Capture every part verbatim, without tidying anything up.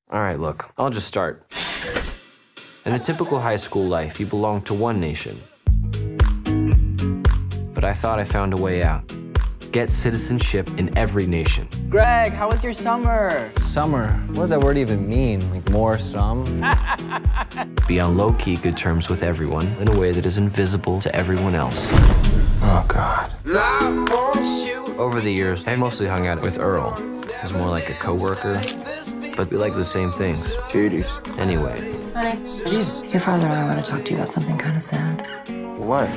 All right, look, I'll just start. In a typical high school life, you belong to one nation. But I thought I found a way out. Get citizenship in every nation. Greg, how was your summer? Summer? What does that word even mean? Like more, some? Be on low-key good terms with everyone in a way that is invisible to everyone else. Oh, God. Over the years, I mostly hung out with Earl. He's more like a coworker, but we like the same things. Titties. Anyway. Honey, Jesus. your father and I want to talk to you about something kind of sad. What?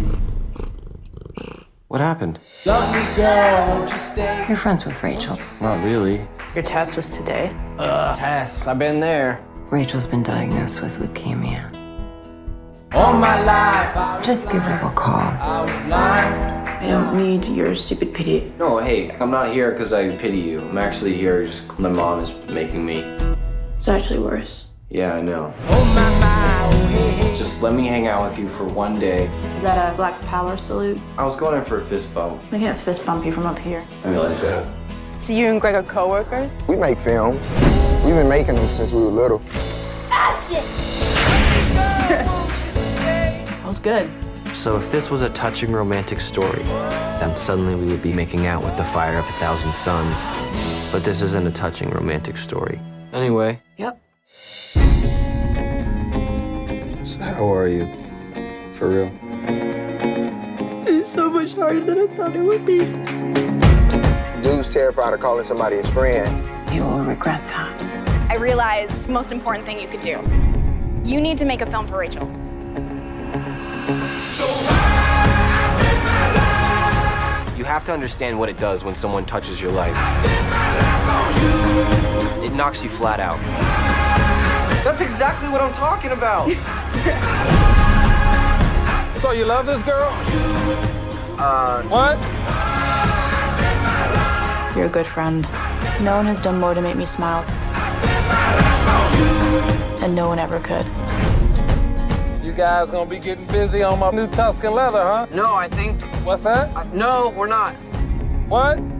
What happened? You're friends with Rachel. Not really. Your test was today. Ugh, Tess, I've been there. Rachel's been diagnosed with leukemia. All my life, Just give her a call. I don't need your stupid pity. No, hey, I'm not here because I pity you. I'm actually here just my mom is making me. It's actually worse. Yeah, I know. oh my, my, oh, hey, hey. Just let me hang out with you for one day. Is that a Black Power salute? I was going in for a fist bump. I can't fist bump you from up here. I realized that. So you and Greg are co-workers? We make films. We've been making them since we were little. That was good. So if this was a touching romantic story, then suddenly we would be making out with the fire of a thousand suns. But this isn't a touching romantic story. Anyway. Yep. So how are you? For real? It's so much harder than I thought it would be. Dude's terrified of calling somebody his friend. You will regret that. I realized the most important thing you could do. You need to make a film for Rachel. You have to understand what it does when someone touches your life. It knocks you flat out. That's exactly what I'm talking about. So you love this girl? Uh, What? You're a good friend. No one has done more to make me smile. And no one ever could. You guys gonna be getting busy on my new Tuscan leather, huh? no, I think... What's that? No, we're not. What?